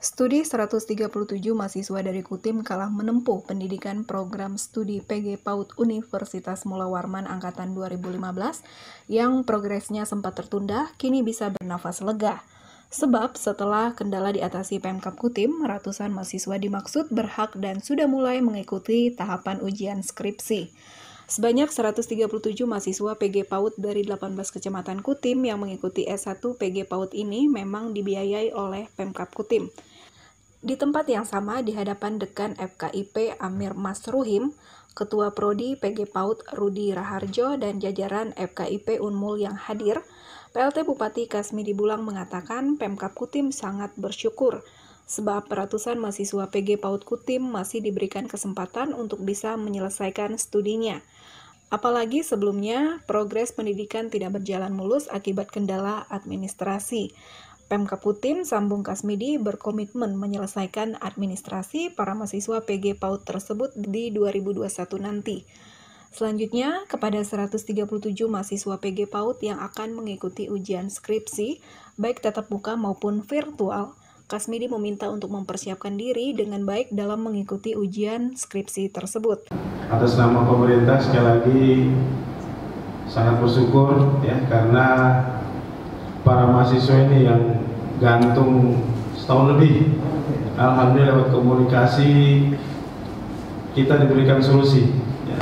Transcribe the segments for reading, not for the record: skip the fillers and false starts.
Studi 137 mahasiswa dari Kutim kalah menempuh pendidikan program studi PG PAUD Universitas Mula Warman Angkatan 2015 yang progresnya sempat tertunda, kini bisa bernafas lega. Sebab setelah kendala diatasi Pemkab Kutim, ratusan mahasiswa dimaksud berhak dan sudah mulai mengikuti tahapan ujian skripsi. Sebanyak 137 mahasiswa PG PAUD dari 18 kecamatan Kutim yang mengikuti S1 PG PAUD ini memang dibiayai oleh Pemkab Kutim. Di tempat yang sama di hadapan Dekan FKIP Amir Masruhim, Ketua Prodi PG PAUD Rudi Raharjo dan jajaran FKIP Unmul yang hadir, PLT Bupati Kasmidi Bulang mengatakan Pemkab Kutim sangat bersyukur sebab ratusan mahasiswa PG PAUD Kutim masih diberikan kesempatan untuk bisa menyelesaikan studinya. Apalagi sebelumnya progres pendidikan tidak berjalan mulus akibat kendala administrasi. Pemkab Kutim sambung Kasmidi berkomitmen menyelesaikan administrasi para mahasiswa PG PAUD tersebut di 2021 nanti. Selanjutnya, kepada 137 mahasiswa PG PAUD yang akan mengikuti ujian skripsi, baik tatap muka maupun virtual, Kasmidi meminta untuk mempersiapkan diri dengan baik dalam mengikuti ujian skripsi tersebut. Atas nama pemerintah sekali lagi sangat bersyukur ya, karena para mahasiswa ini yang gantung setahun lebih, alhamdulillah lewat komunikasi kita diberikan solusi ya.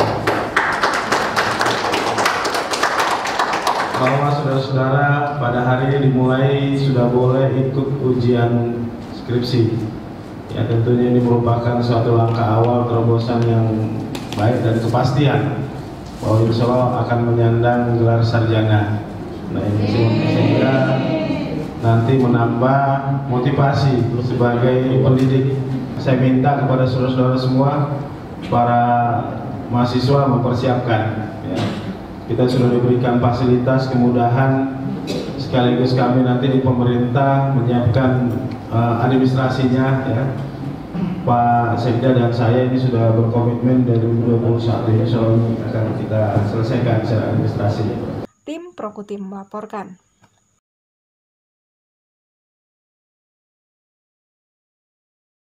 Bahwa saudara-saudara pada hari ini dimulai sudah boleh ikut ujian skripsi ya, tentunya ini merupakan suatu langkah awal terobosan yang baik dan kepastian bahwa insya Allah akan menyandang gelar sarjana. Nah, ini sehingga nanti menambah motivasi sebagai pendidik. Saya minta kepada saudara-saudara semua, para mahasiswa mempersiapkan ya. Kita sudah diberikan fasilitas, kemudahan, sekaligus kami nanti di pemerintah menyiapkan administrasinya ya. Pak Sekda dan saya ini sudah berkomitmen dari 2021 insya Allah akan kita selesaikan secara administrasi. Tim Prokutim melaporkan.